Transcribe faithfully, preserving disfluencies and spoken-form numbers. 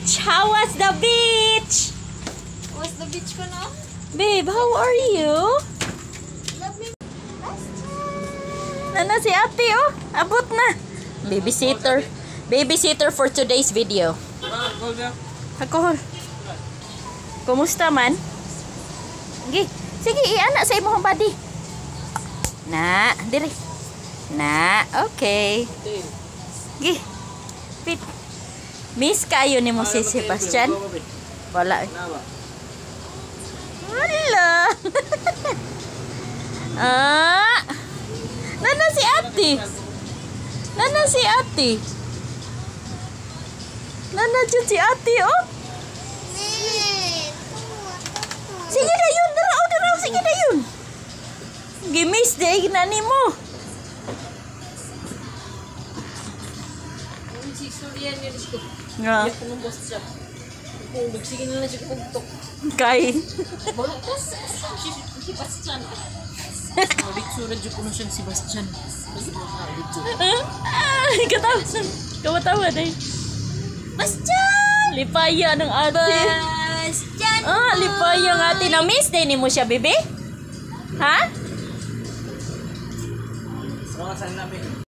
beach. How was the beach? Was the beach ko no? Babe, how are you? Love me. Nana si ate, oh. Abot na. Babysitter. Babysitter for today's video. Alcohol. Kumusta man? Sige, sige, i-anak sa imong body. Na, diri. Na, okay. Gi. Pit. Miss kayo ni mo si Sebastian? Wala. Wala. Ah. Nana si ate. Nana si ate. Nana dyan si ate, oh. Sige na yun. Dara, oh, dara. Sige na yun. Gimis, di na ni mo. Nga. Kay. Sebastian. Ah, katawa. Katawa dahil. Bastian! Lipaya ng ate. Bastian! Ah, lipaya ng ate. Na-miss din ni mo siya, bebe? Ha? Mga saan namin.